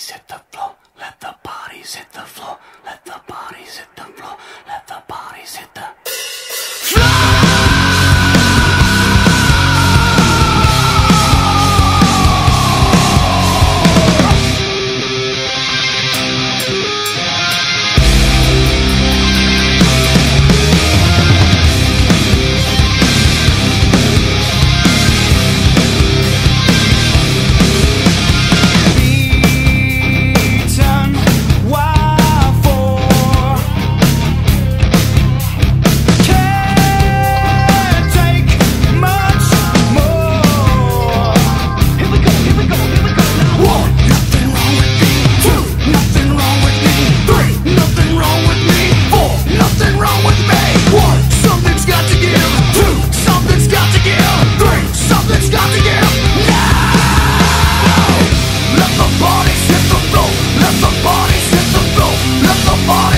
bodies hit the floor. Let the bodies hit the floor. Let the bodies hit the floor. Let the bodies hit the floor. Let the bodies hit the floor. Let the bodies hit the floor. Let the bodies